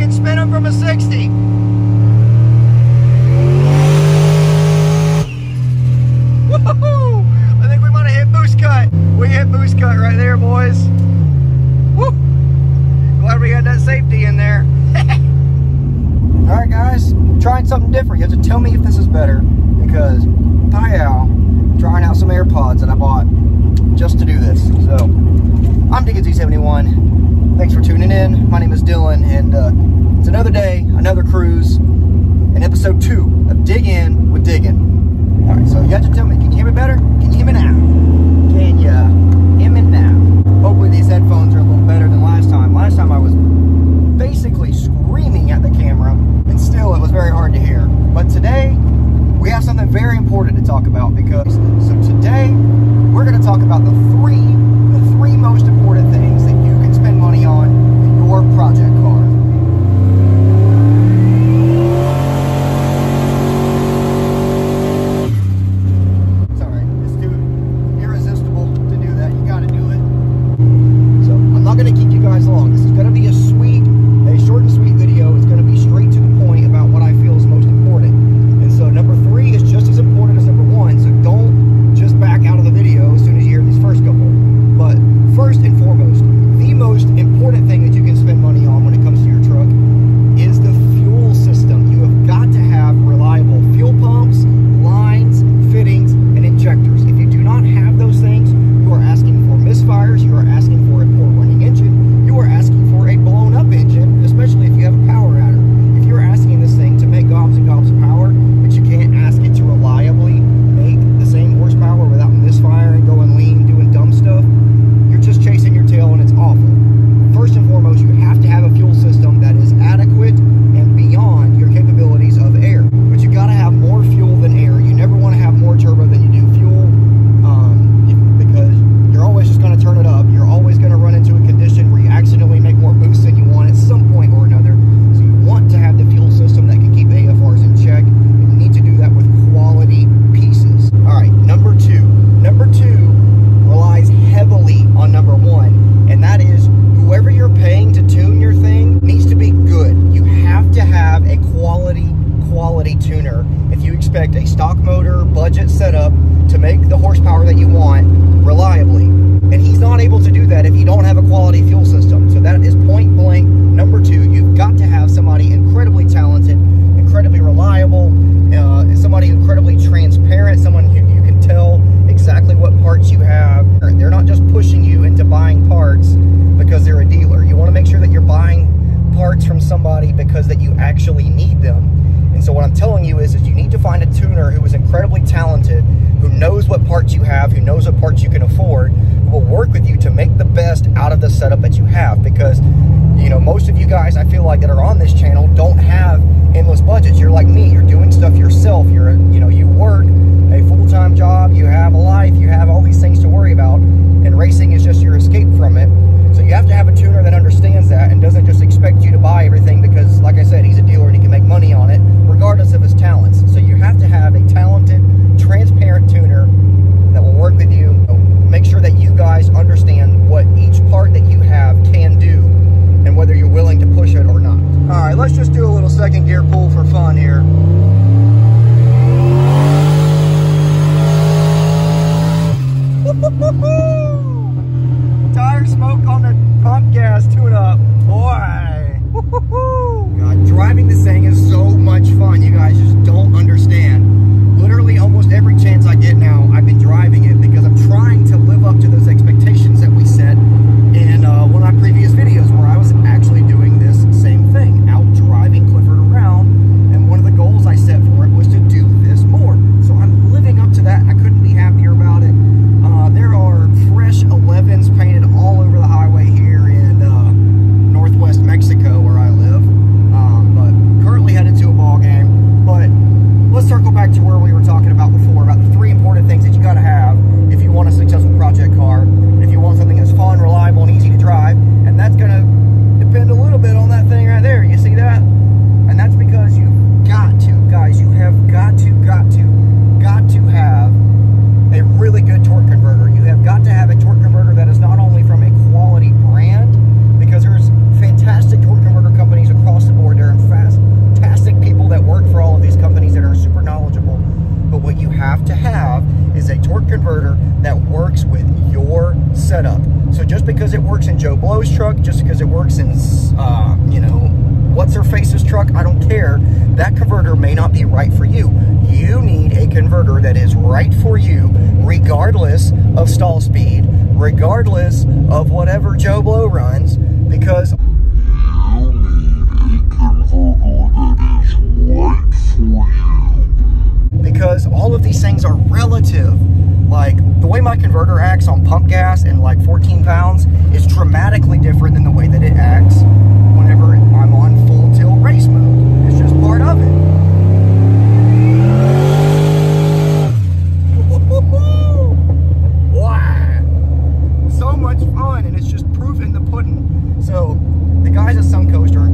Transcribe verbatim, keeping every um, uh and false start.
can spin them from a sixty. Woohoo! I think we might have hit boost cut. We hit boost cut right there, boys. Woo! Glad we got that safety in there. All right, guys, trying something different. You have to tell me if this is better, because Payal trying out some AirPods that I bought just to do this. So I'm Diggin Z seventy-one. Thanks for tuning in. My name is Dylan, and uh, it's another day, another cruise, and episode two of Dig In with Diggin. All right, so you have to tell me, can you hear me better? Can you hear me now? Can you hear me now? Hopefully these headphones are a little better than last time. Last time I was basically screaming at the camera, and still it was very hard to hear. But today, we have something very important to talk about, because, so today, we're gonna talk about the three, the three most important things that you can spend money on in your project car. A stock motor budget setup to make the horsepower that you want reliably, and he's not able to do that if you don't have a quality fuel system. So that is point blank number two. You've got to have somebody incredibly talented, incredibly reliable, uh, somebody incredibly transparent, someone who you can tell exactly what parts you have. They're not just pushing you into buying parts because they're a dealer. You want to make sure that you're buying parts from somebody because that you actually need them. And so what I'm telling you is, is you need to find a tuner who is incredibly talented, who knows what parts you have, who knows what parts you can afford, who will work with you to make the best out of the setup that you have. Because, you know, most of you guys, I feel like, that are on this channel don't have endless budgets. You're like me. You're doing stuff yourself. You're, you know, you work a full-time job. You have a life. You have all these things to worry about. And racing is just your escape from it. So you have to have a tuner that understands that and doesn't just expect you to buy everything because, like I said, he's a dealer and he can make money on it, regardless of his talents. So you have to have a talented, transparent tuner that will work with you, make sure that you guys understand what each part that you have can do and whether you're willing to push it or not. All right, let's just do a little second gear pull for fun here. Tire smoke on the pump gas tune-up, boy. God, driving this thing is so much fun. You guys just don't understand. Literally almost every chance I get now, I've been driving it because I'm trying to live up to those expectations that we set in uh, one of my previous videos, where I was actually doing this same thing, out driving Clifford around. And one of the goals because it works in, uh, you know, what's her face's truck, I don't care. That converter may not be right for you. You need a converter that is right for you, regardless of stall speed, regardless of whatever Joe Blow runs, because you need a converter that is right for you. Because all of these things are relative. Like, the way my converter acts on pump gas and like fourteen pounds is dramatically different than the way that it acts whenever I'm on full tilt race mode. It's just part of it. Wow! So much fun, and it's just proof in the pudding. So, the guys at Suncoast are